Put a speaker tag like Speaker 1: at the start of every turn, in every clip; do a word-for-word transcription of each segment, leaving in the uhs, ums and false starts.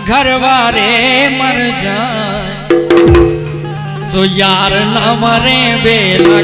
Speaker 1: घर वारे मर जाए सो यार न मरे बेला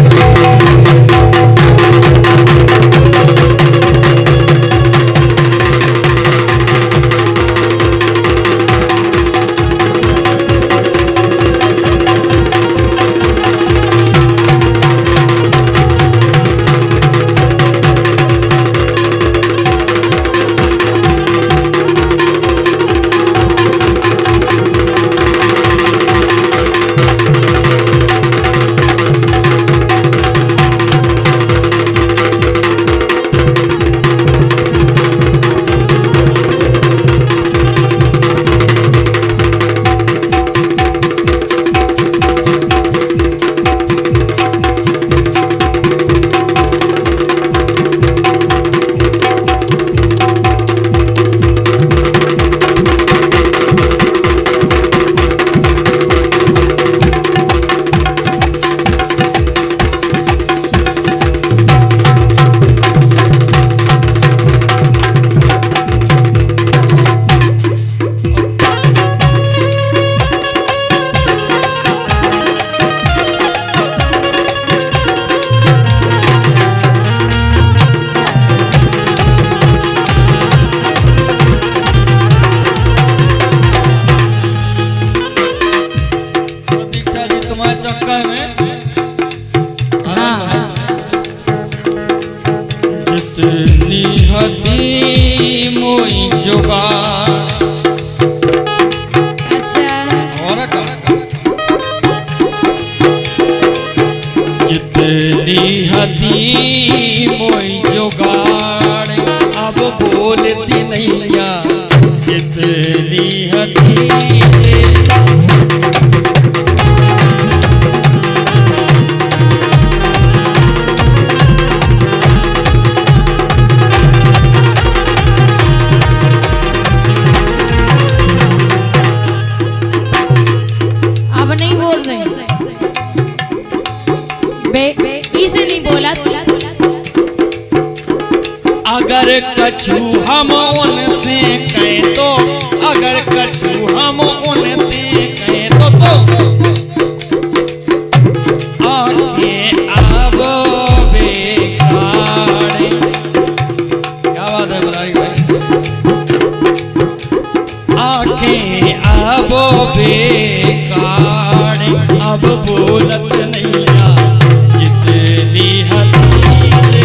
Speaker 1: जितनी हदी मोई जोगा अच्छा और का जितनी हदी मोई जोगाड़ अब बोलती नैया जितनी हदी
Speaker 2: इसे नहीं बोला
Speaker 1: अगर कछु हम उनसे कहें तो अगर कछु हम उनसे कहें तो तो आंखें अब बेकार क्या बात है बताइए भाई आंखें अब बेकार अब बोलत नहीं जितनी हदी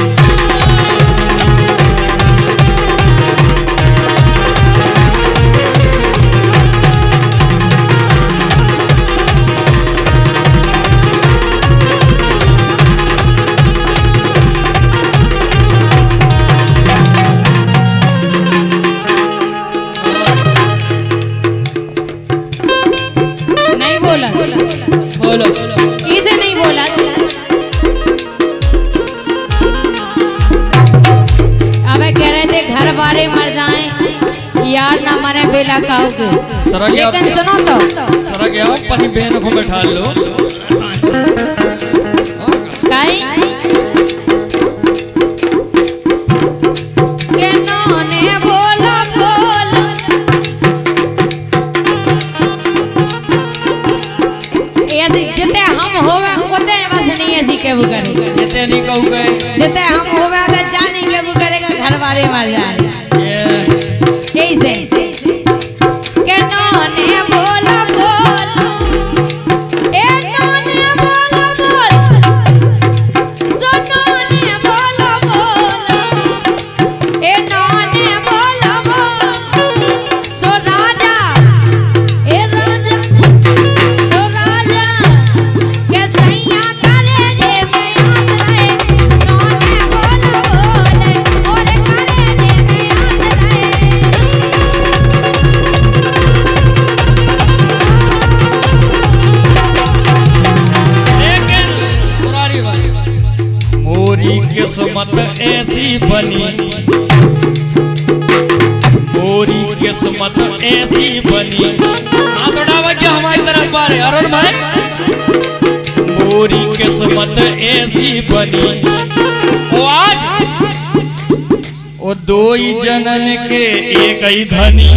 Speaker 2: नहीं बोला
Speaker 1: बोलो
Speaker 2: इसे नहीं बोला अबे कह रहे थे घर वाले मर जाएं यार ना मरे बेला काओगे लेकिन सुनो तो
Speaker 1: सरा गया अपनी बहन को बैठा लो
Speaker 2: काई के नोने बोला बोला यदि जिते हम होवे उते बस नहीं ऐसी केबू करेगा
Speaker 1: जिते नहीं कहू गए
Speaker 2: जिते हम होवे उते जानी केबू करेगा घर वाले मर जाए ऐसे के नोने बोला बोल ए नोने बोला बोल सो नोने बोला बोल ए नोने बोला बोल सो राजा ए राजा सो राजा के सैया काले जे में आस रहे नोने बोला बोले और काले जे में आस रहे
Speaker 1: मोरी किस्मत ऐसी बनी मोरी किस्मत ऐसी बनी हाँ तो डावा क्या हमारी तरफ आ रहे अरुण भाई मोरी किस्मत ऐसी बनी वो आज वो दो ही जनन के एक ही धनी।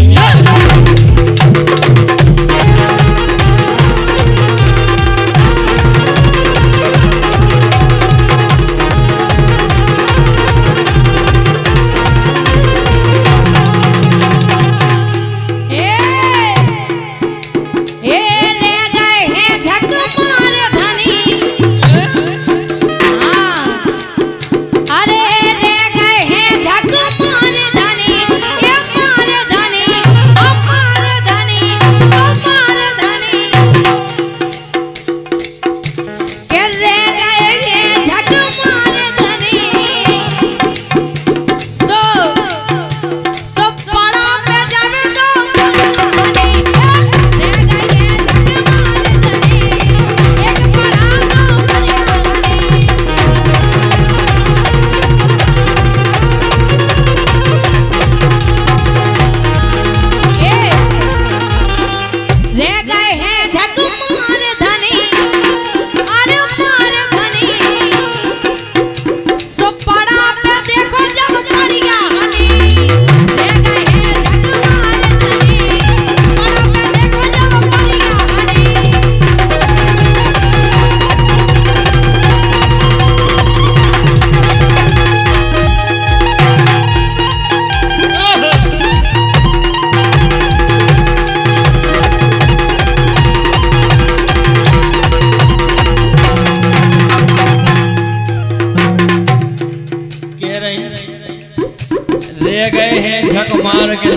Speaker 1: ले गए हैं झक मार के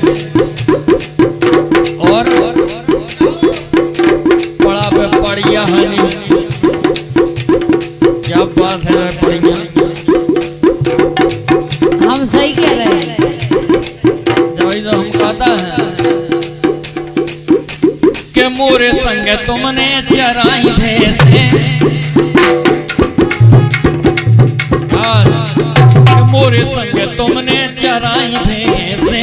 Speaker 1: और पड़ा पे पड़िया हनी। क्या बात है पड़िया,
Speaker 2: हम सही कह रहे हैं।
Speaker 1: जब तो हम कहता है कि मोरे संग तुमने चराई भैंसे, मोरे संग तुमने चराई भैंसे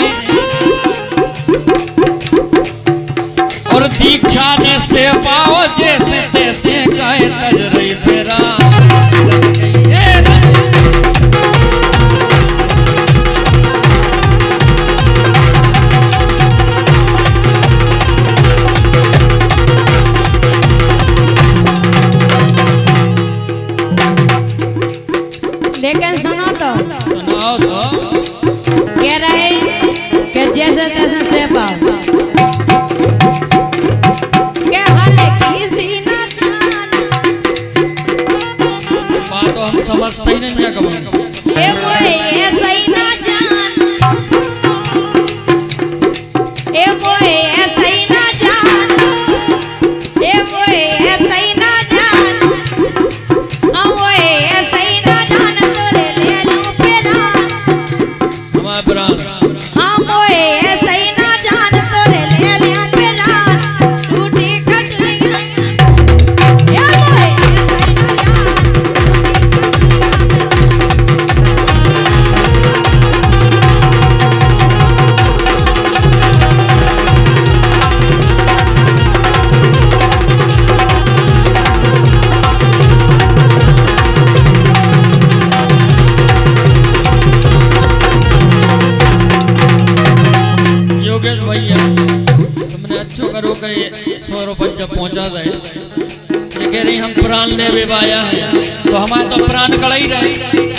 Speaker 1: और दीक्षा ने से पाओ जैसे तैसे कहे तज रही तेरा।
Speaker 2: लेकिन सुनो तो
Speaker 1: सुनाओ तो
Speaker 2: कह रहे कि जैसे तैसे से पाओ के हाले किसी न जाना।
Speaker 1: बात तो हम समझते ही नहीं है कभी।
Speaker 2: ए वो ऐसा ही ना जान, ए वो ऐसा ही ना जान, ए वो ऐसा ही ना जान, हम वो ऐसा ही ना जान तोरे ले लूं पेरान,
Speaker 1: हमारा प्राण
Speaker 2: हम वो ऐसा ही ना जान तोरे ले लूं पेरान, टूटी खटलियां या वो ऐसा ही ना जान।
Speaker 1: योगेश भैया तुमने अच्छो करो के सौ रुपये जब पहुंचा दे, कह रही हम प्राण ले बेबाया है तो हमारे तो प्राण कड़ा ही रहे।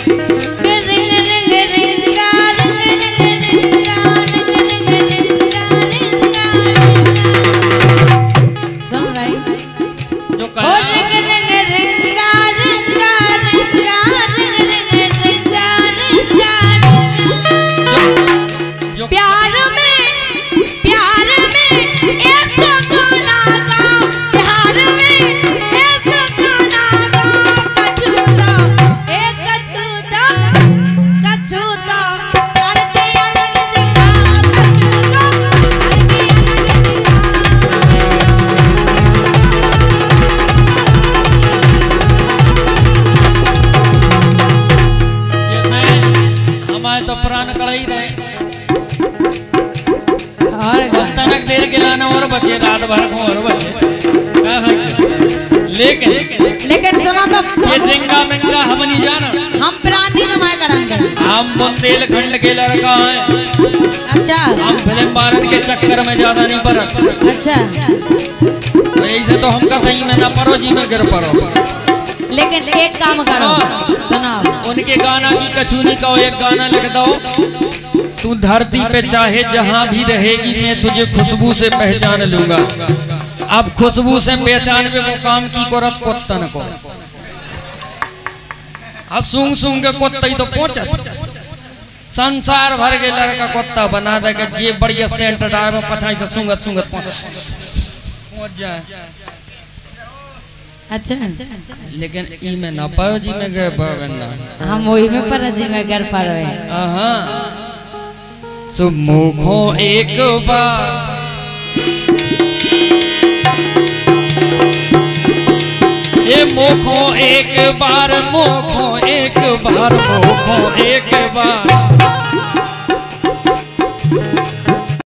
Speaker 2: सुन रही
Speaker 1: जो कहा जो
Speaker 2: प्यार में प्यार में ऐसा गाना गाओ, प्यार में ऐसा गाना गाओ, कछूता एक कछूता कछूता करके अलग दिखा, कछूता करके अलग दिखा।
Speaker 1: जैसे हमारे तो प्राण कड़ा ही रहे और तनक देर के लाना और बचे रात भर को और बचे। लेकिन
Speaker 2: लेकिन सुनो तो
Speaker 1: ये डिंगा मिंगा हम नहीं जाना।
Speaker 2: हम प्राणी जमाए करम कर
Speaker 1: हम बुंदेलखंड के लड़का हैं।
Speaker 2: अच्छा
Speaker 1: हम फिल्म बारन के चक्कर में ज्यादा नहीं पड़क।
Speaker 2: अच्छा
Speaker 1: तो ऐसे तो हम कतई में ना परो जी में गिर परो।
Speaker 2: लेकिन एक काम करो सुनाओ।
Speaker 1: उनके गाना की कछूनी का एक गाना लिख दो। तू धरती पे चाहे जहां भी रहेगी मैं तुझे खुशबू से पहचान लूंगा। अब खुशबू से पहचानवे को काम की करत कोत्तन को आ सूंघ सूंघ के कोत्ता ही तो पहुंचत। संसार भर के लड़का कोत्ता बना दे के जे बढ़िया सेंट डाल पछाई से सूंघत सूंघत पहुंच जाए।
Speaker 2: अच्छा
Speaker 1: लेकिन ई में ना पाओ जी में गए बंदा
Speaker 2: हम वही में पर जी में घर पर है।
Speaker 1: हां सो मुखो एक बार ये मोखो एक बार मोखो एक बार मोखो एक बार